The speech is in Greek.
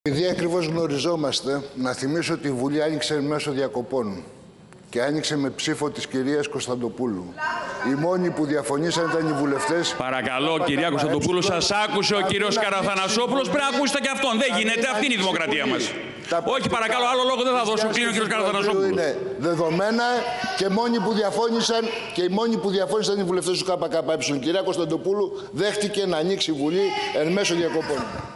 Επειδή ακριβώς γνωριζόμαστε, να θυμίσω ότι η Βουλή άνοιξε μέσω διακοπών και άνοιξε με ψήφο της κυρίας Κωνσταντοπούλου. Οι μόνοι που διαφωνήσαν ήταν οι βουλευτές. Παρακαλώ, κυρία Κωνσταντοπούλου, σας άκουσε ο κύριος Καραθανασόπουλος. Πρέπει να ακούσετε και αυτόν. Δεν γίνεται. Αυτή είναι η δημοκρατία μας. Όχι, παρακαλώ, άλλο λόγο δεν θα δώσω. Κλείνει ο κύριος Καραθανασόπουλος. Είναι δεδομένα και οι μόνοι που διαφώνησαν οι βουλευτές του ΚΚΕ. Η κυρία Κωνσταντοπούλου δέχτηκε να ανοίξει η Βουλή εν μέσω διακοπών.